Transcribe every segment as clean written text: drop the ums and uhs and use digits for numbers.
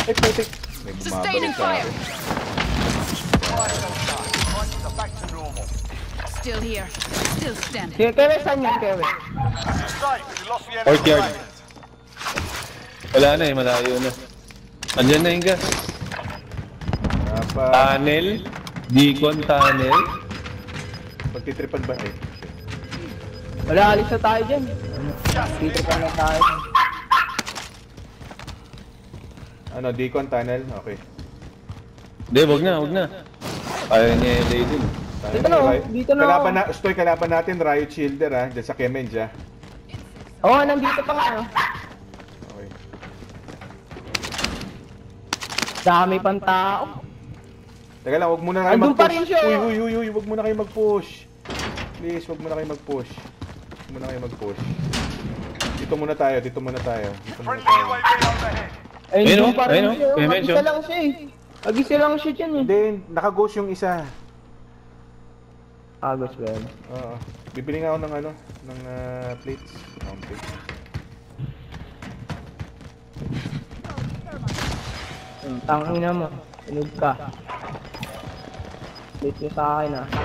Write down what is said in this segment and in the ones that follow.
Ay, putik. May bumabalik sa akin. Still here. Still standing. Sige, Kewe, saan yan, Kewe? Courtyard. Wala na eh, malayo na. Andyan na yung gas. Tunnel. Deacon tunnel. Pagtitripan ba eh? Wala, alis na tayo dyan. Dito pa lang tayo. Ano, Deacon tunnel? Okay. Hindi, wag na. Ayaw niya LA din. Dito na, dito na. Kalaban natin, Riot Shielder ha, dyan sa Kemenja. Oo, nandito pa nga. Okay. Dami pang tao. Teka lang, wag muna kayo Andun pa mag-push. rin siya. Uy, wag muna kayo mag-push. Please, wag muna kayo mag-push. Wag muna kayo mag-push. Dito muna tayo. Ay, Ayun, andun pa rin ayun, siya. ayun, Mag-isa ayun. lang siya eh. Mag-isa lang siya dyan eh. Hindi, naka-ghost yung isa. Agos ba yan? Oo. Bibili nga ako ng ano, ng plates. Plates. Tangina mo. Inog ka. Plate nyo sa akin ah.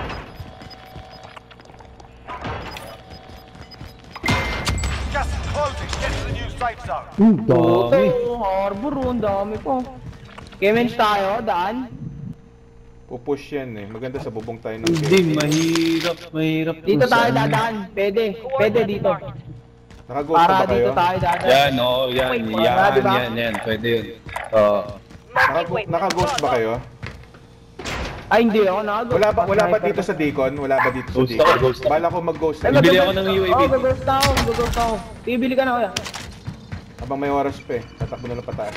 Gas is closing. Get to the new safe zone. Dami. Harbor, ang dami po. Kemens tayo, daan. Pupush yan eh. Maganda sa bubong tayo ng Hindi, mahirap. Dito tayo dadaan. Pwede dito. Naka-ghost na Para ba kayo? dito tayo dadaan. Yan, oo, yan. Diba? Yan. Pwede yun. Oo. Naka-ghost ba kayo? Ay, hindi ako nakagos. Wala ba dito sa Deacon? Wala ba dito sa Ghost Deacon? ako, ghost ako. Bala ko mag-ghost. Bibili ako ng UAV. Oo, gaghost ako. Bibili ka na kuya. Habang may oras pa eh. Tatakbo na lang pataas.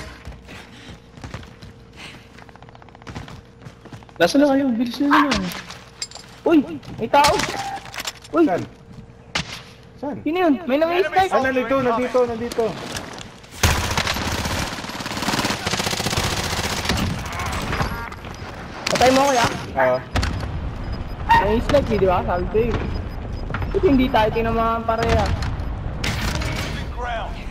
Nasa na kayo? Bilis na naman. Uy, may tao. Uy, Saan? Saan? sino yun? May nang-i-strike. Ah, nandito. Patay mo kuya. Ah, Nang-i-strike di ba? Sabi ko eh. Buti hindi tayo tinamahan pareha. Ground.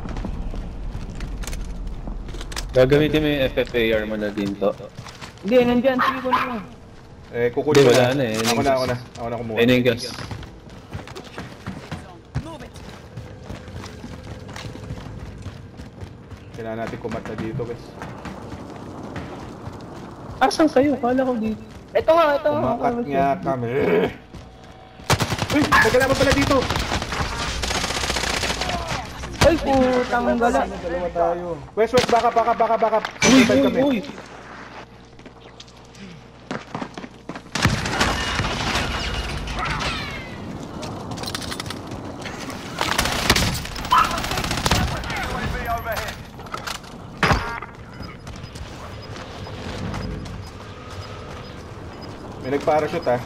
Gagamitin mo yung FFAR mo na dito. Hindi, nandyan. Sige ko na lang. kukunin Hindi, ko wala na eh. Ako na kumuha. Ayun na yung gas. Kailangan natin kumat na dito guys. Asan kayo? Kala ko dito. Ito nga. Kumakat nga kami. Uy! Nagkalaban pala dito! Ay, putang gala. Dalawa tayo. West, baka. Uy, Sabay kami. uy! UAV overhead. May nag-parachute ah.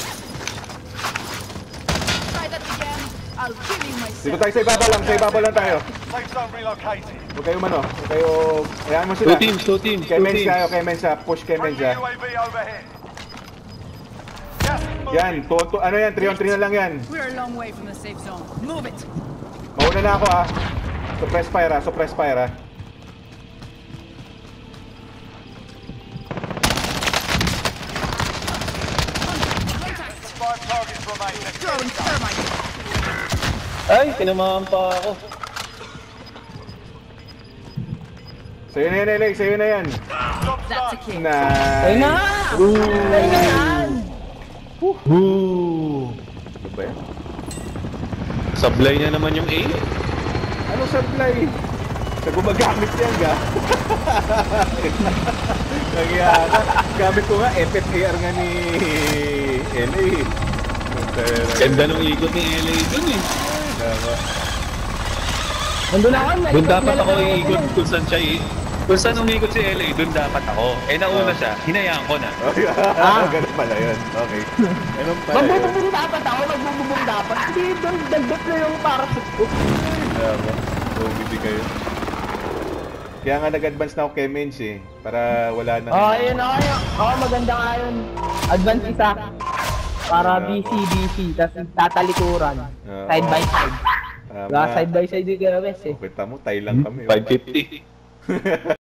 Try that again. I'll kill you Dito myself. tayo sa ibabaw lang tayo. Safe zone relocated. Huwag kayo huwag kayo, hayaan mo sila. Two teams. Kemens kayo, push Kemens Friendly ah. UAV overhead. Gas is moving. Yan, ano yan, 3-on-3 na lang yan. We're a long way from the safe zone. Move it. Mauna na ako ah. Suppress fire ah. Five targets remain. Let's get Throwing it done. thermite. Ay, tinamahan pa ako. Sa'yo na yan, LA, sa'yo na yan. Job That's a done. kill. Nice. Ay na! Ay na yan! Woo! Ano ba yan? Sablay na naman yung A. Ano supply? Sa gumagamit yan ga? Nagyaya. Gamit ko nga, FFAR nga ni LA. Ganda nung ikot ni LA dun eh. Nandun ako. Doon dapat ako iikot kung saan siya eh. Kung saan umikot si LA, doon dapat ako. Eh nauna siya, hinayaan ko na. Ganun pala yun. Okay. Ganun pala yun. Magbububong dapat ako. Magbububong dapat. Hindi, doon dagdag na yung parachute ko. So, bibig kayo. Kaya nga nag-advance na ako kay Mens eh. Para wala na. Ayun na kayo. Maganda nga yun. Advance isa. Para BC. Tapos tatalikuran. Side by side. Tama. Side by side yung gawes eh. Kita mo, tayo lang kami. 550.